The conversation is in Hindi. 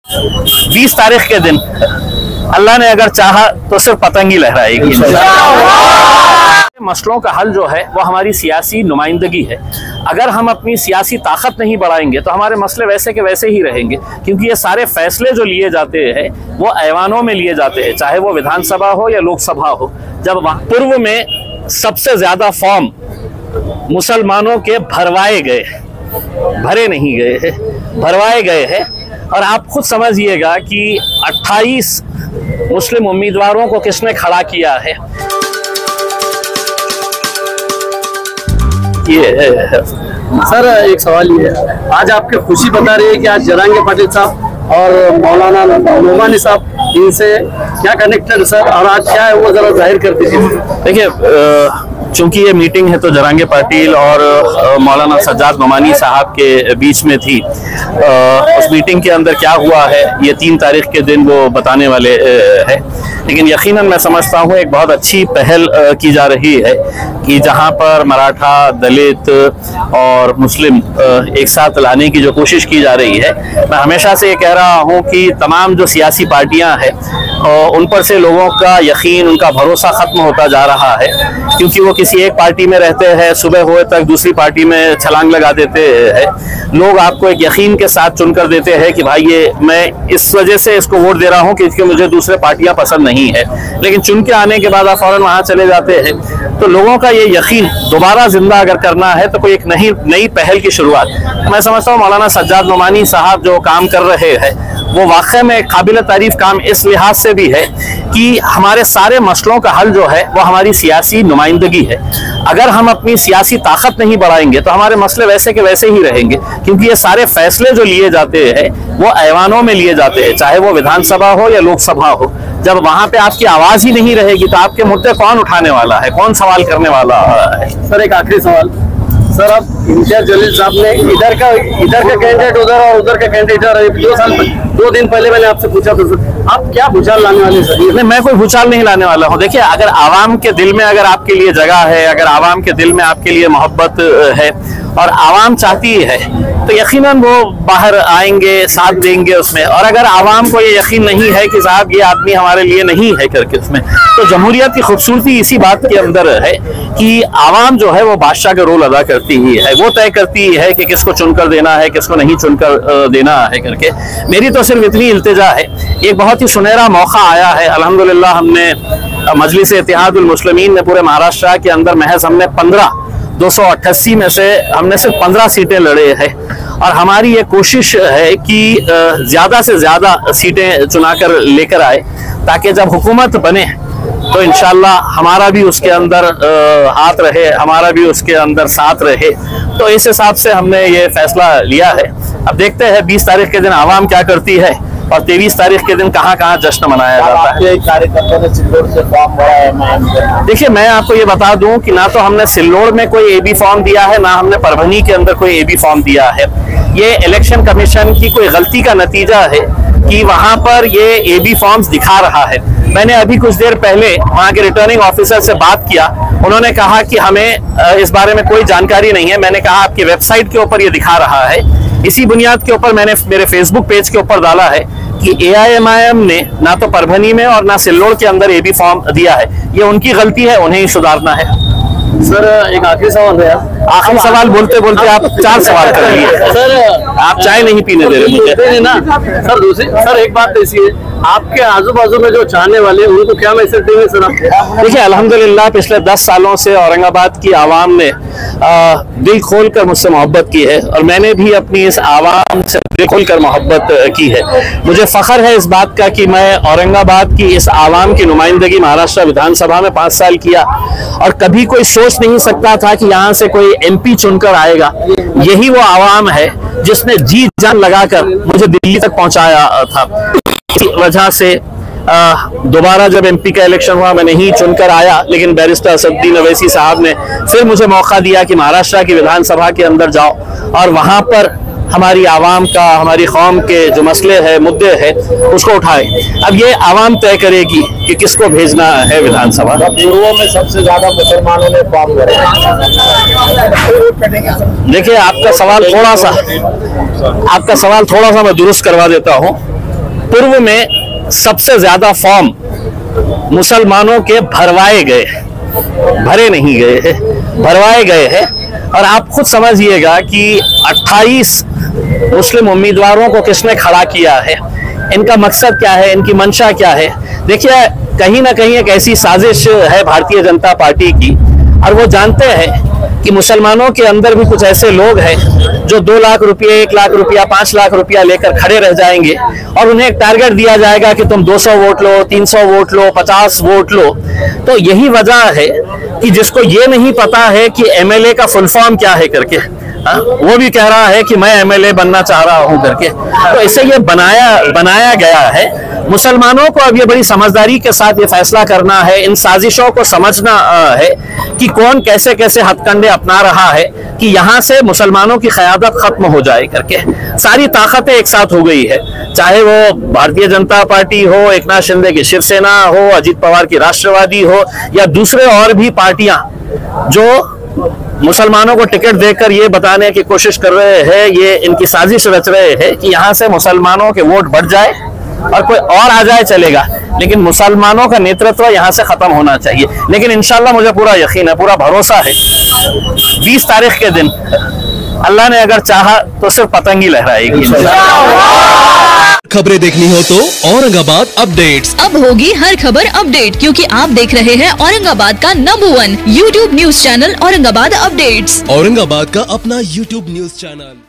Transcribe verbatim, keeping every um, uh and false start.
बीस तारीख के दिन अल्लाह ने अगर चाहा तो सिर्फ पतंग ही लहराएगी। मसलों का हल जो है वो हमारी सियासी नुमाइंदगी है। अगर हम अपनी सियासी ताकत नहीं बढ़ाएंगे तो हमारे मसले वैसे के वैसे ही रहेंगे, क्योंकि ये सारे फैसले जो लिए जाते हैं वो ऐवानों में लिए जाते हैं, चाहे वो विधानसभा हो या लोकसभा हो। जब पूर्व में सबसे ज्यादा फॉर्म मुसलमानों के भरवाए गए, भरे नहीं गए हैं, भरवाए गए हैं। और आप खुद समझिएगा कि अट्ठाईस मुस्लिम उम्मीदवारों को किसने खड़ा किया है। ये सर एक सवाल ये है, आज आपकी खुशी बता रही है कि आज जरांगे पाटिल साहब और मौलाना नोमानी साहब, इनसे क्या कनेक्टेड सर, और आज क्या है वो जरा जाहिर कर दीजिए। देखिए, चूंकि ये मीटिंग है तो जरांगे पाटिल और मौलाना सज्जाद नोमानी साहब के बीच में थी। उस मीटिंग के अंदर क्या हुआ है ये तीन तारीख के दिन वो बताने वाले है, लेकिन यकीनन मैं समझता हूँ एक बहुत अच्छी पहल की जा रही है कि जहाँ पर मराठा, दलित और मुस्लिम एक साथ लाने की जो कोशिश की जा रही है। मैं हमेशा से ये कह रहा हूँ कि तमाम जो सियासी पार्टियाँ हैं उन पर से लोगों का यकीन, उनका भरोसा खत्म होता जा रहा है, क्योंकि वो किसी एक पार्टी में रहते हैं, सुबह हुए तक दूसरी पार्टी में छलांग लगा देते हैं। लोग आपको एक यकीन के साथ चुनकर देते हैं कि भाई ये मैं इस वजह से इसको वोट दे रहा हूँ क्योंकि मुझे दूसरे पार्टियां पसंद नहीं है, लेकिन चुन के आने के बाद आप फौरन वहां चले जाते हैं। तो लोगों का ये यकीन दोबारा जिंदा अगर करना है तो कोई एक नई नई पहल की शुरुआत, मैं समझता हूँ मौलाना सज्जाद नोमानी साहब जो काम कर रहे हैं वो वाकई में काबिल तारीफ काम इस लिहाज से भी है कि हमारे सारे मसलों का हल जो है वो हमारी सियासी नुमाइंदगी है। अगर हम अपनी सियासी ताकत नहीं बढ़ाएंगे तो हमारे मसले वैसे के वैसे ही रहेंगे, क्योंकि ये सारे फैसले जो लिए जाते हैं वो ऐवानों में लिए जाते हैं, चाहे वो विधानसभा हो या लोकसभा हो। जब वहां पे आपकी आवाज ही नहीं रहेगी तो आपके मुद्दे कौन उठाने वाला है, कौन सवाल करने वाला है। सर एक आखिरी सवाल, सर अब इम्तियाज जलील साहब ने इधर का इधर का कैंडिडेट उधर और उधर का कैंडिडेट इधर, दो साल दो दिन पहले मैंने आपसे पूछा था सर, आप क्या भूचाल लाने वाले सर? नहीं, मैं कोई भूचाल नहीं लाने वाला हूँ। देखिए, अगर आवाम के दिल में अगर आपके लिए जगह है, अगर आवाम के दिल में आपके लिए मोहब्बत है और आवाम चाहती है तो यकीनन वो बाहर आएंगे, साथ देंगे उसमें। और अगर आवाम को ये यकीन नहीं है कि साहब ये आदमी हमारे लिए नहीं है करके उसमें, तो जमहूरियत की खूबसूरती इसी बात के अंदर है कि आवाम जो है वो बादशाह का रोल अदा करती ही है, वो तय करती है कि किसको चुनकर देना है, किसको नहीं चुनकर देना है करके। मेरी तो सिर्फ इतनी इल्तिजा है, एक बहुत ही सुनहरा मौका आया है अल्हम्दुलिल्लाह। हमने मजलिस इत्तेहादुल मुस्लिमीन में पूरे महाराष्ट्र के अंदर महज हमने पंद्रह दो सौ अट्ठासी में से हमने सिर्फ पंद्रह सीटें लड़े हैं, और हमारी ये कोशिश है कि ज्यादा से ज्यादा सीटें चुनाकर लेकर आए, ताकि जब हुकूमत बने तो इंशाल्लाह हमारा भी उसके अंदर हाथ रहे, हमारा भी उसके अंदर साथ रहे। तो इस हिसाब से हमने ये फैसला लिया है। अब देखते हैं बीस तारीख के दिन आवाम क्या करती है और तेईस तारीख के दिन कहाँ कहाँ जश्न मनाया जाता है। कार्यकर्ताओं ने सिल्लोड से फॉर्म भरा है। देखिए, मैं आपको ये बता दूं कि ना तो हमने सिल्लोड में कोई एबी फॉर्म दिया है, ना हमने परभनी के अंदर कोई एबी फॉर्म दिया है। ये इलेक्शन कमीशन की कोई गलती का नतीजा है कि वहां पर ये एबी फॉर्म्स दिखा रहा है। मैंने अभी कुछ देर पहले वहां के रिटर्निंग ऑफिसर से बात किया, उन्होंने कहा कि हमें इस बारे में कोई जानकारी नहीं है। मैंने कहा आपकी वेबसाइट के ऊपर ये दिखा रहा है। इसी बुनियाद के ऊपर मैंने मेरे फेसबुक पेज के ऊपर डाला है कि ए आई एम आई एम ने ना तो परभनी में और ना सिल्लोड के अंदर एबी फॉर्म दिया है। ये उनकी गलती है, उन्हें ही सुधारना है। सर एक आखिरी सवाल है, आखिरी सवाल बोलते बोलते आप चार सवाल कर लिए सर। आप चाय नहीं पीने दे रहे मुझे ना सर। दूसरी सर एक बात ऐसी है, आपके आजू बाजू में जो चाहने वाले हैं उनको क्या मैसेज देंगे सर आप? देखिए, अल्हम्दुलिल्लाह पिछले दस सालों से औरंगाबाद की आवाम ने आ, दिल खोल कर मुझसे मोहब्बत की है, और मैंने भी अपनी इस आवाम से दिल खोल कर मोहब्बत की है। मुझे फख्र है इस बात का कि मैं औरंगाबाद की इस आवाम की नुमाइंदगी महाराष्ट्र विधानसभा में पाँच साल किया, और कभी कोई सोच नहीं सकता था कि यहाँ से कोई एम पी चुनकर आएगा। यही वो आवाम है जिसने जी जान लगाकर मुझे दिल्ली तक पहुँचाया था। इसी वजह से दोबारा जब एमपी का इलेक्शन हुआ मैं नहीं चुनकर आया, लेकिन बैरिस्टर असदुद्दीन अवैसी साहब ने फिर मुझे मौका दिया कि महाराष्ट्र की विधानसभा के अंदर जाओ और वहां पर हमारी आवाम का, हमारी कौम के जो मसले हैं, मुद्दे हैं, उसको उठाए। अब ये आवाम तय करेगी कि किसको भेजना है विधानसभा। पूर्व में सबसे ज्यादा मुसलमानों ने फॉर्म भरा। देखिए, आपका सवाल थोड़ा सा आपका सवाल थोड़ा सा मैं दुरुस्त करवा देता हूँ। पूर्व में सबसे ज्यादा फॉर्म मुसलमानों के भरवाए गए, भरे नहीं गए हैं, भरवाए गए हैं। और आप खुद समझिएगा कि अट्ठाईस मुस्लिम उम्मीदवारों को किसने खड़ा किया है, इनका मकसद क्या है, इनकी मंशा क्या है। देखिए, कहीं ना कहीं एक ऐसी साजिश है भारतीय जनता पार्टी की, और वो जानते हैं कि मुसलमानों के अंदर भी कुछ ऐसे लोग हैं जो दो लाख रुपये, एक लाख रुपया, पांच लाख रुपया लेकर खड़े रह जाएंगे और उन्हें एक टारगेट दिया जाएगा कि तुम दो सौ वोट लो, तीन सौ वोट लो, पचास वोट लो। तो यही वजह है कि जिसको ये नहीं पता है कि एमएलए का फुल फॉर्म क्या है करके, हा? वो भी कह रहा है कि मैं एमएलए बनना चाह रहा हूं करके। तो इसे ये बनाया बनाया गया है। मुसलमानों को अब ये बड़ी समझदारी के साथ ये फैसला करना है, इन साजिशों को समझना है कि कौन कैसे कैसे हथकंडे अपना रहा है कि यहाँ से मुसलमानों की क़यादत खत्म हो जाए करके। सारी ताकतें एक साथ हो गई है, चाहे वो भारतीय जनता पार्टी हो, एकनाथ शिंदे की शिवसेना हो, अजीत पवार की राष्ट्रवादी हो, या दूसरे और भी पार्टियां जो मुसलमानों को टिकट देकर ये बताने की कोशिश कर रहे हैं, ये इनकी साजिश रच रहे हैं कि यहाँ से मुसलमानों के वोट बढ़ जाए और कोई और आ जाए चलेगा, लेकिन मुसलमानों का नेतृत्व यहाँ से खत्म होना चाहिए। लेकिन इंशाल्लाह मुझे पूरा यकीन है, पूरा भरोसा है, बीस तारीख के दिन अल्लाह ने अगर चाहा तो सिर्फ पतंग ही लहराएगी। खबरें देखनी हो तो औरंगाबाद अपडेट्स। अब होगी हर खबर अपडेट, क्योंकि आप देख रहे हैं औरंगाबाद का number one YouTube news channel Aurangabad updates. Aurangabad का अपना यूट्यूब न्यूज चैनल।